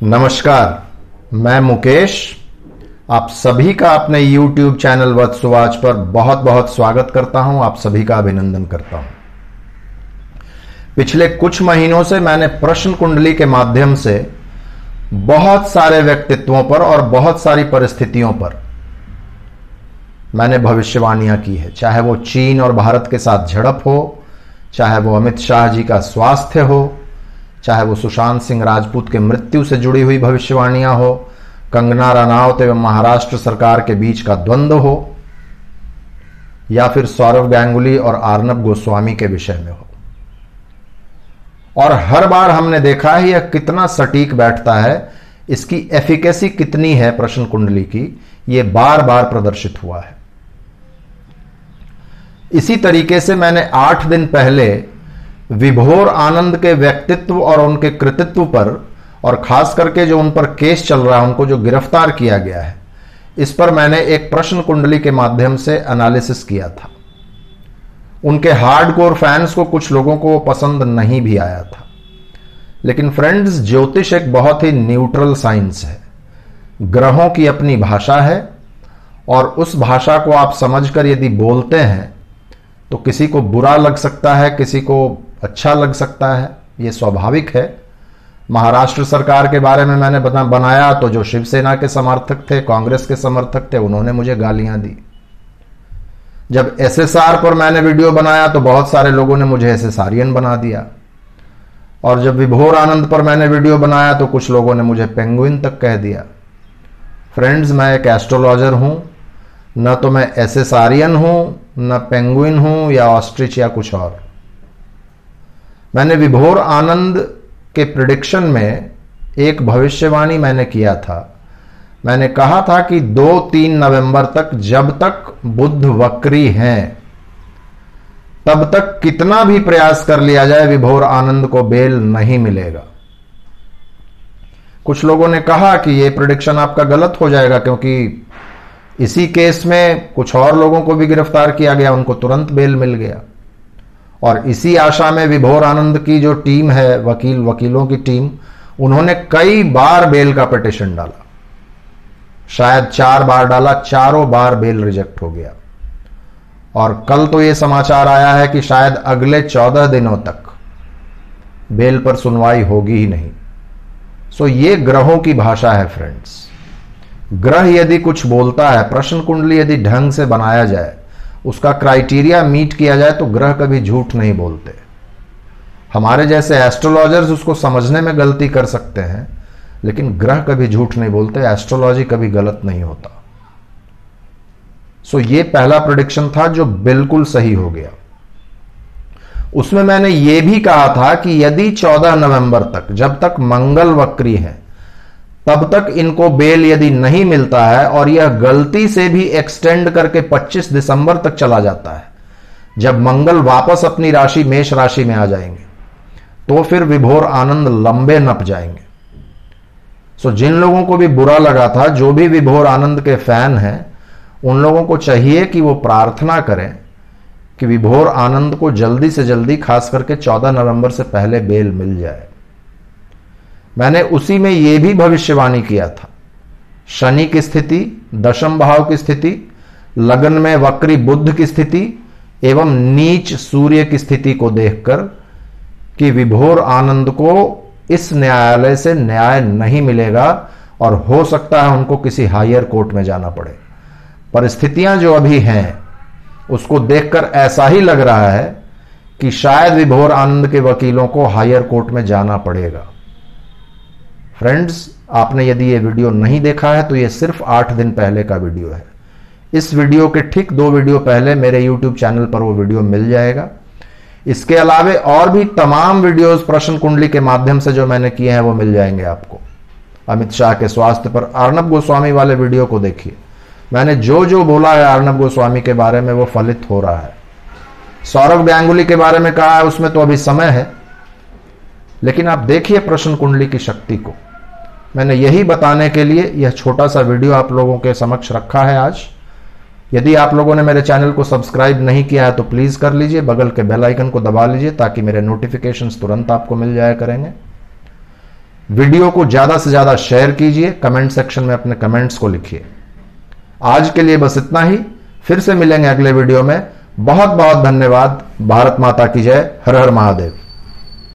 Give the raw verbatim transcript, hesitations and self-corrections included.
नमस्कार, मैं मुकेश आप सभी का अपने YouTube चैनल वत्सवाच पर बहुत बहुत स्वागत करता हूं। आप सभी का अभिनंदन करता हूं। पिछले कुछ महीनों से मैंने प्रश्न कुंडली के माध्यम से बहुत सारे व्यक्तित्वों पर और बहुत सारी परिस्थितियों पर मैंने भविष्यवाणियां की है। चाहे वो चीन और भारत के साथ झड़प हो, चाहे वो अमित शाह जी का स्वास्थ्य हो, चाहे वो सुशांत सिंह राजपूत के मृत्यु से जुड़ी हुई भविष्यवाणियां हो, कंगना रनौत एवं महाराष्ट्र सरकार के बीच का द्वंद्व हो, या फिर सौरव गांगुली और अर्नब गोस्वामी के विषय में हो। और हर बार हमने देखा है यह कितना सटीक बैठता है, इसकी एफिकेसी कितनी है प्रश्न कुंडली की, यह बार बार प्रदर्शित हुआ है। इसी तरीके से मैंने आठ दिन पहले विभोर आनंद के व्यक्तित्व और उनके कृतित्व पर, और खास करके जो उन पर केस चल रहा है, उनको जो गिरफ्तार किया गया है, इस पर मैंने एक प्रश्न कुंडली के माध्यम से एनालिसिस किया था। उनके हार्डकोर फैंस को, कुछ लोगों को पसंद नहीं भी आया था। लेकिन फ्रेंड्स, ज्योतिष एक बहुत ही न्यूट्रल साइंस है। ग्रहों की अपनी भाषा है और उस भाषा को आप समझकर यदि बोलते हैं तो किसी को बुरा लग सकता है, किसी को अच्छा लग सकता है, यह स्वाभाविक है। महाराष्ट्र सरकार के बारे में मैंने बना, बनाया तो जो शिवसेना के समर्थक थे, कांग्रेस के समर्थक थे, उन्होंने मुझे गालियां दी। जब एसएसआर पर मैंने वीडियो बनाया तो बहुत सारे लोगों ने मुझे एसएसआरियन बना दिया। और जब विभोर आनंद पर मैंने वीडियो बनाया तो कुछ लोगों ने मुझे पेंगुइन तक कह दिया। फ्रेंड्स, मैं एक एस्ट्रोलॉजर हूं, न तो मैं एसएसआरियन हूं, न पेंगुइन हूं या ऑस्ट्रिच या कुछ और। मैंने विभोर आनंद के प्रिडिक्शन में एक भविष्यवाणी मैंने किया था। मैंने कहा था कि दो तीन नवंबर तक, जब तक बुध वक्री हैं, तब तक कितना भी प्रयास कर लिया जाए विभोर आनंद को बेल नहीं मिलेगा। कुछ लोगों ने कहा कि यह प्रिडिक्शन आपका गलत हो जाएगा, क्योंकि इसी केस में कुछ और लोगों को भी गिरफ्तार किया गया, उनको तुरंत बेल मिल गया। और इसी आशा में विभोर आनंद की जो टीम है, वकील वकीलों की टीम, उन्होंने कई बार बेल का पिटीशन डाला। शायद चार बार डाला, चारों बार बेल रिजेक्ट हो गया। और कल तो यह समाचार आया है कि शायद अगले चौदह दिनों तक बेल पर सुनवाई होगी ही नहीं। सो ये ग्रहों की भाषा है फ्रेंड्स। ग्रह यदि कुछ बोलता है, प्रश्न कुंडली यदि ढंग से बनाया जाए, उसका क्राइटेरिया मीट किया जाए, तो ग्रह कभी झूठ नहीं बोलते। हमारे जैसे एस्ट्रोलॉजर्स उसको समझने में गलती कर सकते हैं, लेकिन ग्रह कभी झूठ नहीं बोलते। एस्ट्रोलॉजी कभी गलत नहीं होता। सो ये पहला प्रेडिक्शन था जो बिल्कुल सही हो गया। उसमें मैंने ये भी कहा था कि यदि चौदह नवंबर तक, जब तक मंगल वक्री है, तब तक इनको बेल यदि नहीं मिलता है और यह गलती से भी एक्सटेंड करके पच्चीस दिसंबर तक चला जाता है, जब मंगल वापस अपनी राशि मेष राशि में आ जाएंगे, तो फिर विभोर आनंद लंबे नप जाएंगे। सो जिन लोगों को भी बुरा लगा था, जो भी विभोर आनंद के फैन हैं, उन लोगों को चाहिए कि वो प्रार्थना करें कि विभोर आनंद को जल्दी से जल्दी, खास करके चौदह नवंबर से पहले बेल मिल जाए। मैंने उसी में यह भी भविष्यवाणी किया था, शनि की स्थिति, दशम भाव की स्थिति, लग्न में वक्री बुध की स्थिति एवं नीच सूर्य की स्थिति को देखकर कि विभोर आनंद को इस न्यायालय से न्याय नहीं मिलेगा और हो सकता है उनको किसी हायर कोर्ट में जाना पड़े। परिस्थितियां जो अभी हैं, उसको देखकर ऐसा ही लग रहा है कि शायद विभोर आनंद के वकीलों को हायर कोर्ट में जाना पड़ेगा। फ्रेंड्स, आपने यदि ये वीडियो नहीं देखा है तो ये सिर्फ आठ दिन पहले का वीडियो है। इस वीडियो के ठीक दो वीडियो पहले मेरे यूट्यूब चैनल पर वो वीडियो मिल जाएगा। इसके अलावे और भी तमाम वीडियोस प्रश्न कुंडली के माध्यम से जो मैंने किए हैं वो मिल जाएंगे आपको। अमित शाह के स्वास्थ्य पर अर्नब गोस्वामी वाले वीडियो को देखिए। मैंने जो जो बोला है अर्नब गोस्वामी के बारे में वो फलित हो रहा है। सौरव गांगुली के बारे में कहा है, उसमें तो अभी समय है, लेकिन आप देखिए प्रश्न कुंडली की शक्ति को। मैंने यही बताने के लिए यह छोटा सा वीडियो आप लोगों के समक्ष रखा है आज। यदि आप लोगों ने मेरे चैनल को सब्सक्राइब नहीं किया है तो प्लीज कर लीजिए, बगल के बेल आइकन को दबा लीजिए ताकि मेरे नोटिफिकेशंस तुरंत आपको मिल जाया करेंगे। वीडियो को ज्यादा से ज्यादा शेयर कीजिए, कमेंट सेक्शन में अपने कमेंट्स को लिखिए। आज के लिए बस इतना ही, फिर से मिलेंगे अगले वीडियो में। बहुत बहुत धन्यवाद। भारत माता की जय। हर हर महादेव।